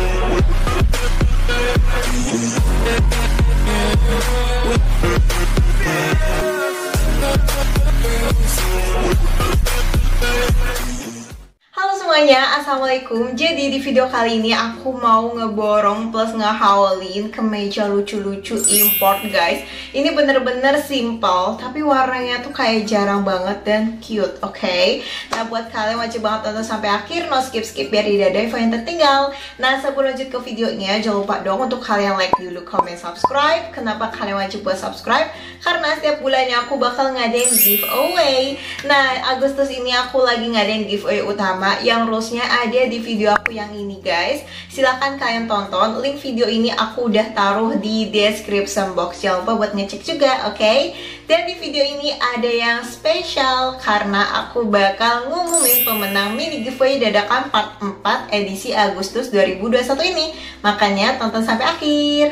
Halo semuanya, assalamualaikum. Jadi di video kali ini aku mau ngeborong plus ngehaulin kemeja lucu-lucu import guys. Ini bener-bener simple, tapi warnanya tuh kayak jarang banget dan cute, oke? Nah buat kalian wajib banget tonton sampai akhir, no skip-skip biar tidak ada info yang tertinggal. Nah sebelum lanjut ke videonya, jangan lupa dong untuk kalian like dulu, comment, subscribe. Kenapa kalian wajib buat subscribe? Karena setiap bulannya aku bakal ngadain giveaway. Nah Agustus ini aku lagi ngadain giveaway utama yang rulesnya ada di video aku yang ini guys. Silahkan kalian tonton, link video ini aku udah taruh di description box. Jangan lupa buat ngecek juga, oke? Dan di video ini ada yang spesial karena aku bakal ngumumin pemenang mini giveaway dadakan part 4 edisi Agustus 2021 ini. Makanya tonton sampai akhir.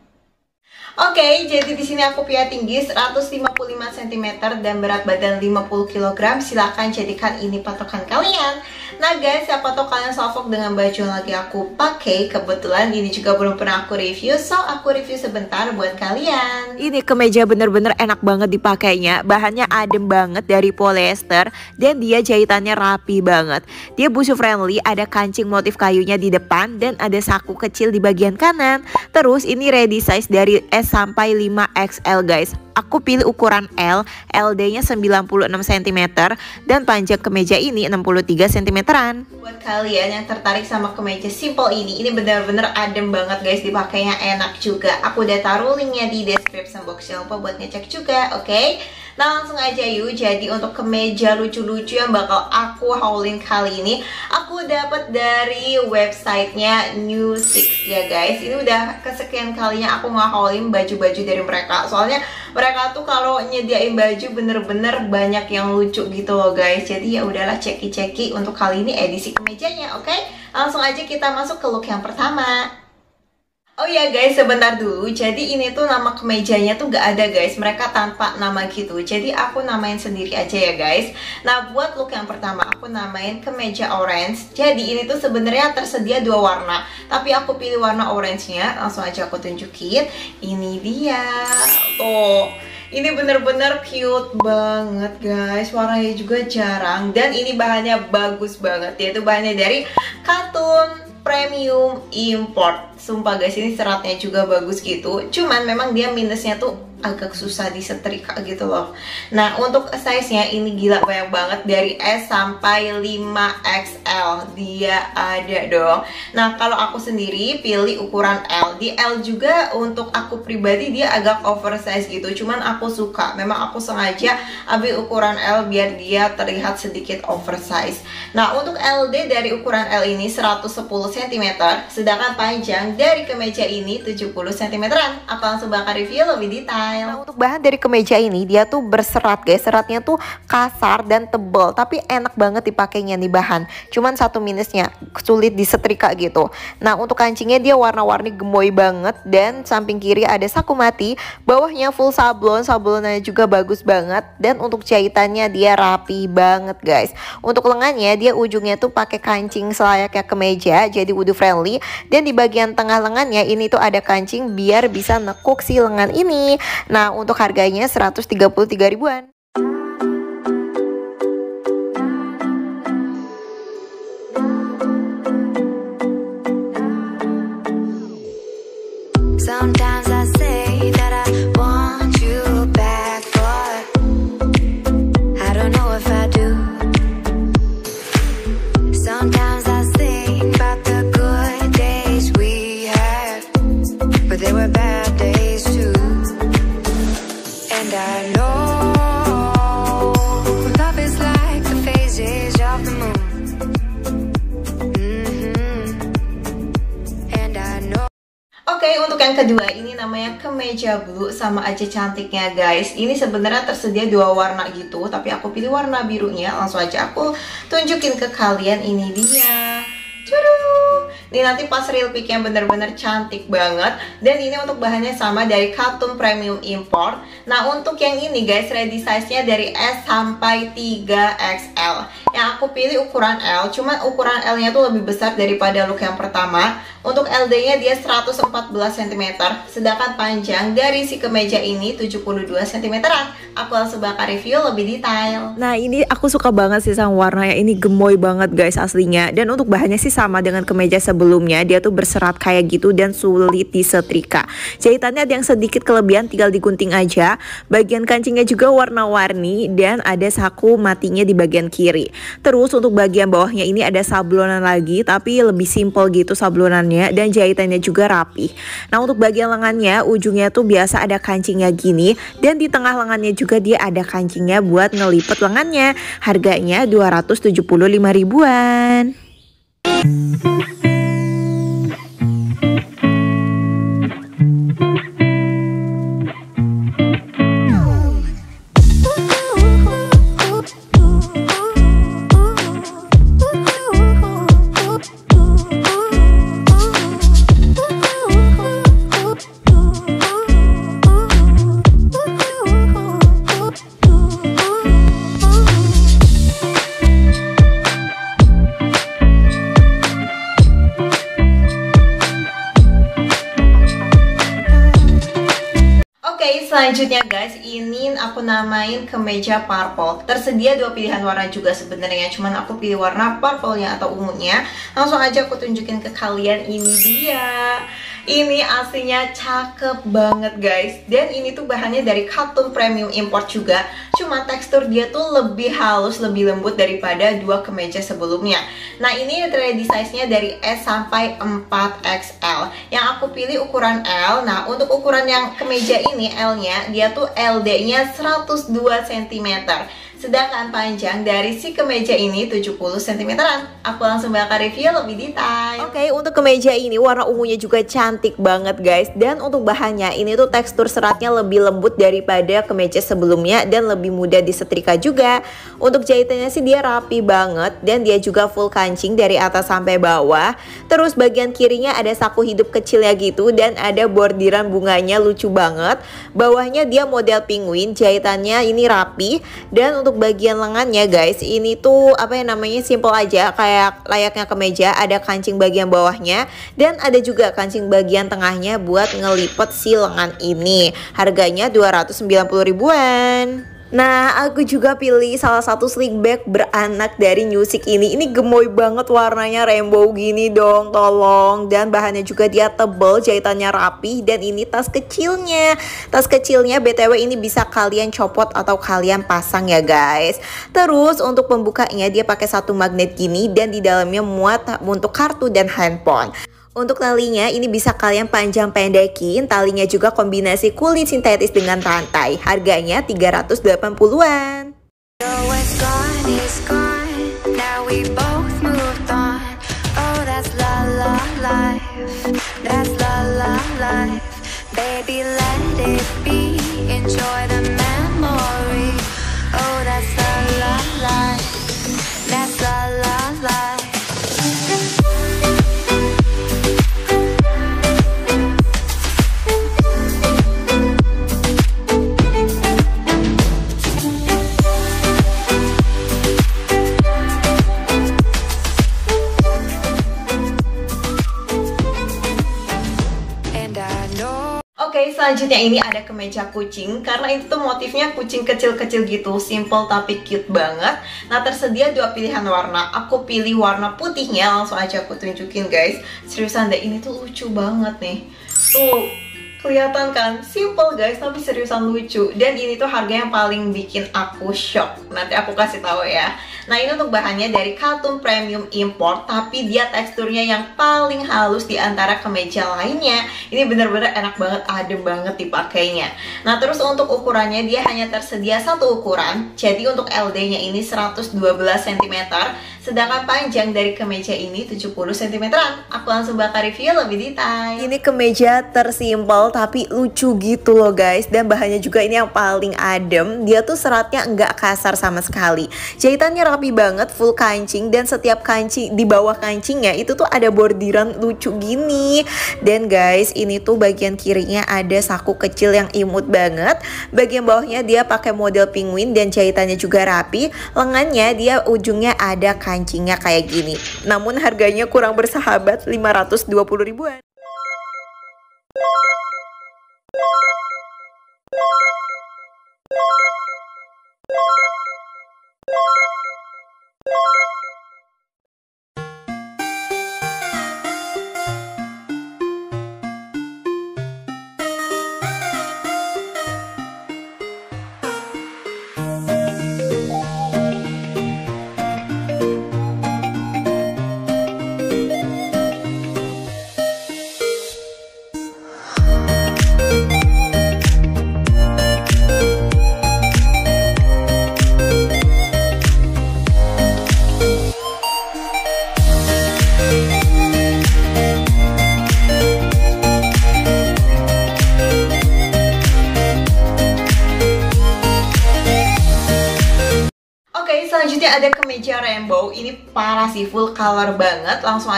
Oke, jadi di sini aku punya tinggi 155 cm dan berat badan 50 kg. Silahkan jadikan ini patokan kalian. Nah guys, siapa tahu kalian salfok dengan baju yang lagi aku pakai. Kebetulan ini juga belum pernah aku review, so aku review sebentar buat kalian. Ini kemeja bener-bener enak banget dipakainya. Bahannya adem banget dari polyester dan dia jahitannya rapi banget. Dia busuk friendly, ada kancing motif kayunya di depan dan ada saku kecil di bagian kanan. Terus ini ready size dari S sampai 5XL guys. Aku pilih ukuran L, LD-nya 96 cm dan panjang kemeja ini 63 cm-an. Buat kalian yang tertarik sama kemeja simple ini benar-benar adem banget guys, dipakainya enak juga. Aku udah taruh linknya di description box, jangan lupa buat ngecek juga, oke? Nah langsung aja yuk. Jadi untuk kemeja lucu-lucu yang bakal aku haulin kali ini, aku dapat dari websitenya New6 ya guys. Ini udah kesekian kalinya aku ngehaulin baju-baju dari mereka. Soalnya mereka tuh kalau nyediain baju bener-bener banyak yang lucu gitu loh guys. Jadi ya udahlah ceki-ceki untuk kali ini edisi kemejanya, oke? Langsung aja kita masuk ke look yang pertama. Oh ya guys, sebentar dulu. Jadi ini tuh nama kemejanya tuh gak ada guys. Mereka tanpa nama gitu. Jadi aku namain sendiri aja ya guys. Nah buat look yang pertama aku namain kemeja orange. Jadi ini tuh sebenarnya tersedia dua warna, tapi aku pilih warna orange-nya. Langsung aja aku tunjukin. Ini dia. Tuh. Ini bener-bener cute banget guys. Warnanya juga jarang. Dan ini bahannya bagus banget. Yaitu bahannya dari katun premium import. Sumpah guys, ini seratnya juga bagus gitu. Cuman memang dia minusnya tuh agak susah disetrika gitu loh. Nah untuk size-nya ini gila banyak banget, dari S sampai 5XL dia ada dong. Nah kalau aku sendiri pilih ukuran L. Di L juga untuk aku pribadi dia agak oversize gitu. Cuman aku suka, memang aku sengaja ambil ukuran L biar dia terlihat sedikit oversize. Nah untuk LD dari ukuran L ini 110 cm, sedangkan panjang dari kemeja ini 70 cm-an. Aku langsung bakal review lebih detail. Nah, untuk bahan dari kemeja ini dia tuh berserat guys. Seratnya tuh kasar dan tebal, tapi enak banget dipakainya nih bahan. Cuman satu minusnya, sulit disetrika gitu. Nah untuk kancingnya dia warna-warni gemoy banget. Dan samping kiri ada saku mati. Bawahnya full sablon, sablonnya juga bagus banget. Dan untuk jahitannya dia rapi banget guys. Untuk lengannya dia ujungnya tuh pakai kancing selayaknya kemeja, jadi wudhu friendly. Dan di bagian tengah lengannya ini tuh ada kancing biar bisa nekuk si lengan ini. Nah untuk harganya 133 ribuan. Sometimes I say that I want you back, but I don't know if I do. Sometimes I think about the good days we had, but there were bad days too. And I know love is like the phases of the moon. And I know. Oke, untuk yang kedua ini namanya kemeja blue, sama aja cantiknya guys. Ini sebenarnya tersedia dua warna gitu, tapi aku pilih warna birunya. Langsung aja aku tunjukin ke kalian, ini dia. Cudu. Ini nanti pas real pic-nya bener-bener cantik banget. Dan ini untuk bahannya sama dari Katun Premium Import. Nah untuk yang ini guys, ready size-nya dari S sampai 3XL. Yang aku pilih ukuran L, cuman ukuran L-nya tuh lebih besar daripada look yang pertama. Untuk LD-nya dia 114 cm, sedangkan panjang dari si kemeja ini 72 cm-an. Aku langsung bakal review lebih detail. Nah ini aku suka banget sih sama warnanya, ini gemoy banget guys aslinya. Dan untuk bahannya sih sama dengan kemeja sebelumnya, dia tuh berserat kayak gitu dan sulit disetrika. Jahitannya ada yang sedikit kelebihan, tinggal digunting aja. Bagian kancingnya juga warna-warni dan ada saku matinya di bagian kiri. Terus untuk bagian bawahnya ini ada sablonan lagi, tapi lebih simple gitu sablonannya, dan jahitannya juga rapi. Nah untuk bagian lengannya, ujungnya tuh biasa ada kancingnya gini, dan di tengah lengannya juga dia ada kancingnya buat ngelipet lengannya. Harganya 275 ribuan. Selanjutnya guys, ini aku namain kemeja purple. Tersedia dua pilihan warna juga sebenarnya, cuman aku pilih warna purple-nya atau ungunya. Langsung aja aku tunjukin ke kalian, ini dia. Ini aslinya cakep banget guys. Dan ini tuh bahannya dari Katun Premium Import juga. Cuma tekstur dia tuh lebih halus, lebih lembut daripada dua kemeja sebelumnya. Nah ini ready size-nya dari S sampai 4XL. Yang aku pilih ukuran L. Nah untuk ukuran yang kemeja ini L-nya, dia tuh LD-nya 102 cm. Sedangkan panjang dari si kemeja ini 70 cm-an. Aku langsung bakal review lebih detail. Oke, untuk kemeja ini warna ungunya juga cantik banget guys. Dan untuk bahannya ini tuh tekstur seratnya lebih lembut daripada kemeja sebelumnya dan lebih mudah disetrika juga. Untuk jahitannya sih dia rapi banget dan dia juga full kancing dari atas sampai bawah. Terus bagian kirinya ada saku hidup kecilnya gitu dan ada bordiran bunganya, lucu banget. Bawahnya dia model penguin, jahitannya ini rapi. Dan untuk bagian lengannya guys, ini tuh apa yang namanya, simple aja kayak layaknya kemeja. Ada kancing bagian bawahnya dan ada juga kancing bagian tengahnya buat ngelipet si lengan ini. Harganya 290 ribuan. Nah aku juga pilih salah satu slick bag beranak dari Newsik ini. Ini gemoy banget, warnanya rainbow gini dong, tolong. Dan bahannya juga dia tebel, jahitannya rapi. Dan ini tas kecilnya. Tas kecilnya BTW ini bisa kalian copot atau kalian pasang ya guys. Terus untuk pembukanya dia pakai satu magnet gini. Dan di dalamnya muat untuk kartu dan handphone. Untuk talinya ini bisa kalian panjang pendekin, talinya juga kombinasi kulit sintetis dengan rantai. Harganya 380-an. Oke, selanjutnya ini ada kemeja kucing. Karena itu tuh motifnya kucing kecil-kecil gitu, simple tapi cute banget. Nah tersedia dua pilihan warna. Aku pilih warna putihnya, langsung aja aku tunjukin guys. Seriusan deh, ini tuh lucu banget nih. Tuh, kelihatan kan? Simple guys, tapi seriusan lucu. Dan ini tuh harga yang paling bikin aku shock. Nanti aku kasih tahu ya. Nah ini untuk bahannya dari Katun Premium Import, tapi dia teksturnya yang paling halus di antara kemeja lainnya. Ini bener-bener enak banget, adem banget dipakainya. Nah terus untuk ukurannya dia hanya tersedia satu ukuran. Jadi untuk LD-nya ini 112 cm, sedangkan panjang dari kemeja ini 70 cm-an. Aku langsung bakal review lebih detail. Ini kemeja tersimpel tapi lucu gitu loh guys. Dan bahannya juga ini yang paling adem. Dia tuh seratnya enggak kasar sama sekali. Jahitannya rapi banget, full kancing, dan setiap kancing di bawah kancingnya itu tuh ada bordiran lucu gini. Dan guys, ini tuh bagian kirinya ada saku kecil yang imut banget. Bagian bawahnya dia pakai model penguin dan jahitannya juga rapi. Lengannya dia ujungnya ada kancingnya kayak gini. Namun harganya kurang bersahabat, 520 ribuan. Selanjutnya ada kemeja rainbow. Ini parah sih, full color banget. Langsung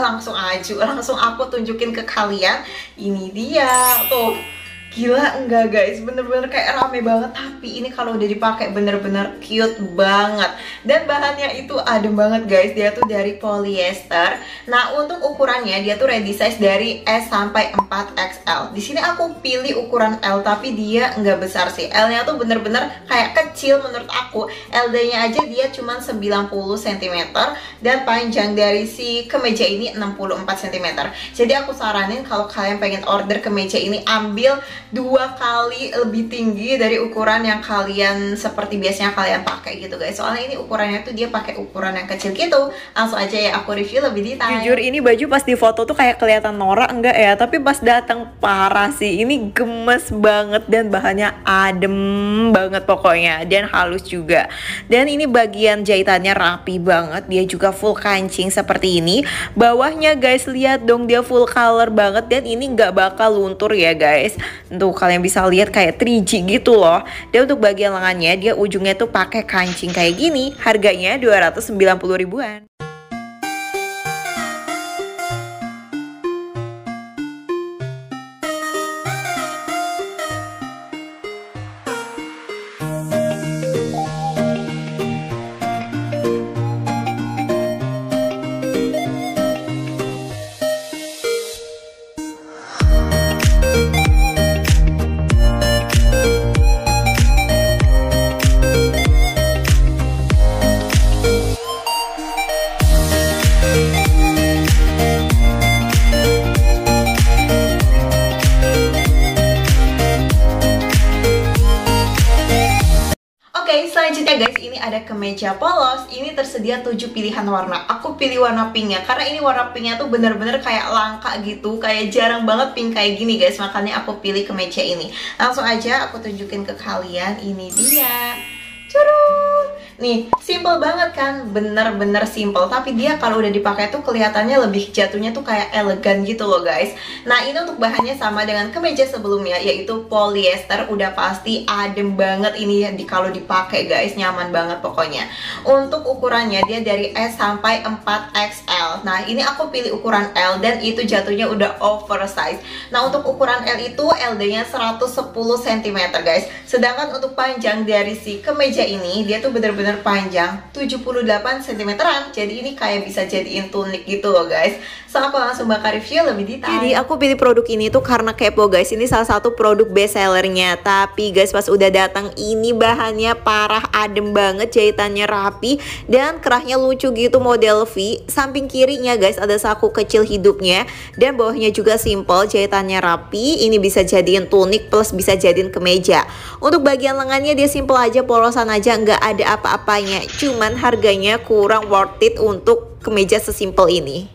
aku tunjukin ke kalian. Ini dia tuh. Gila enggak guys, bener-bener kayak rame banget. Tapi ini kalau udah dipakai bener-bener cute banget. Dan bahannya itu adem banget guys. Dia tuh dari polyester. Nah untuk ukurannya dia tuh ready size dari S sampai 4XL. Di sini aku pilih ukuran L, tapi dia nggak besar sih. L-nya tuh bener-bener kayak kecil menurut aku. LD-nya aja dia cuma 90 cm. Dan panjang dari si kemeja ini 64 cm. Jadi aku saranin kalau kalian pengen order kemeja ini, ambil 2 kali lebih tinggi dari ukuran yang kalian seperti biasanya kalian pakai gitu guys. Soalnya ini ukurannya tuh dia pakai ukuran yang kecil gitu. Langsung aja ya aku review lebih detail. Jujur ini baju pas di foto tuh kayak kelihatan norak enggak ya, tapi pas datang parah sih. Ini gemes banget dan bahannya adem banget pokoknya, dan halus juga. Dan ini bagian jahitannya rapi banget. Dia juga full kancing seperti ini. Bawahnya guys, lihat dong, dia full color banget, dan ini nggak bakal luntur ya guys. Tuh kalian bisa lihat kayak 3G gitu loh. Dan untuk bagian lengannya dia ujungnya tuh pakai kancing kayak gini. Harganya 290 ribuan. Selanjutnya guys, ini ada kemeja polos. Ini tersedia 7 pilihan warna. Aku pilih warna pinknya karena ini warna pinknya tuh bener-bener kayak langka gitu. Kayak jarang banget pink kayak gini guys. Makanya aku pilih kemeja ini. Langsung aja aku tunjukin ke kalian. Ini dia. Curut. Nih, simple banget kan, bener-bener simple. Tapi dia kalau udah dipakai tuh kelihatannya lebih jatuhnya tuh kayak elegan gitu loh guys. Nah ini untuk bahannya sama dengan kemeja sebelumnya, yaitu polyester. Udah pasti adem banget ini kalau dipakai guys, nyaman banget pokoknya. Untuk ukurannya dia dari S sampai 4XL. Nah ini aku pilih ukuran L dan itu jatuhnya udah oversize. Nah untuk ukuran L itu LD-nya 110 cm guys. Sedangkan untuk panjang dari si kemeja ini dia tuh bener-bener panjang 78 cm-an. Jadi ini kayak bisa jadiin tunik gitu loh guys. So aku langsung bakal review lebih detail. Jadi aku pilih produk ini tuh karena kepo guys. Ini salah satu produk best sellernya. Tapi guys pas udah datang ini bahannya parah adem banget, jahitannya rapi dan kerahnya lucu gitu model V. Samping kirinya guys ada saku kecil hidupnya dan bawahnya juga simple, jahitannya rapi. Ini bisa jadiin tunik plus bisa jadiin kemeja. Untuk bagian lengannya dia simple aja, polosan aja, nggak ada apa-apanya. Cuman harganya kurang worth it untuk kemeja sesimpel ini.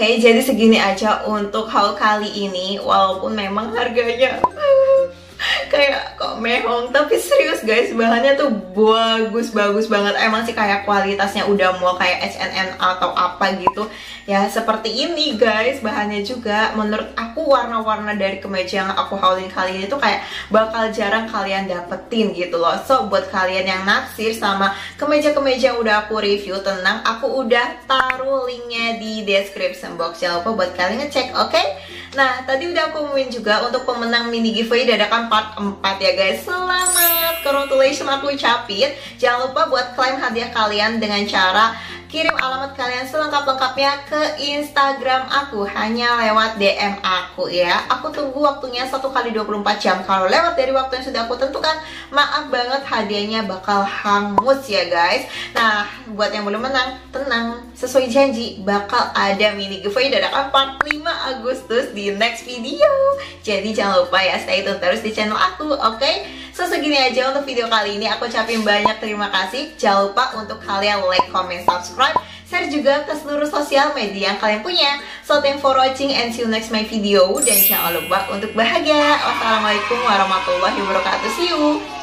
Oke, jadi segini aja untuk haul kali ini. Walaupun memang harganya kayak kok mehong, tapi serius guys, bahannya tuh bagus banget. Emang sih kayak kualitasnya udah mau kayak H&M atau apa gitu ya, seperti ini guys. Bahannya juga menurut aku warna-warna dari kemeja yang aku haulin kali ini tuh kayak bakal jarang kalian dapetin gitu loh. So buat kalian yang naksir sama kemeja-kemeja yang udah aku review, tenang, aku udah taruh linknya di description box, jangan lupa buat kalian ngecek, oke? Nah, tadi udah aku umumin juga untuk pemenang mini giveaway dadakan part 4 ya guys. Selamat, congratulations aku ucapin. Jangan lupa buat klaim hadiah kalian dengan cara kirim alamat kalian selengkap-lengkapnya ke Instagram aku, hanya lewat DM aku ya. Aku tunggu waktunya 1x24 jam. Kalau lewat dari waktu yang sudah aku tentukan, maaf banget, hadiahnya bakal hangus ya guys. Nah, buat yang belum menang, tenang, sesuai janji bakal ada mini giveaway dadakan part 5 Agustus di next video. Jadi jangan lupa ya, stay tune terus di channel aku, oke? So segini aja untuk video kali ini. Aku ucapin banyak terima kasih. Jangan lupa untuk kalian like, comment, subscribe, share juga ke seluruh sosial media yang kalian punya. So thanks for watching and see you next my video. Dan jangan lupa untuk bahagia. Wassalamualaikum warahmatullahi wabarakatuh. See you.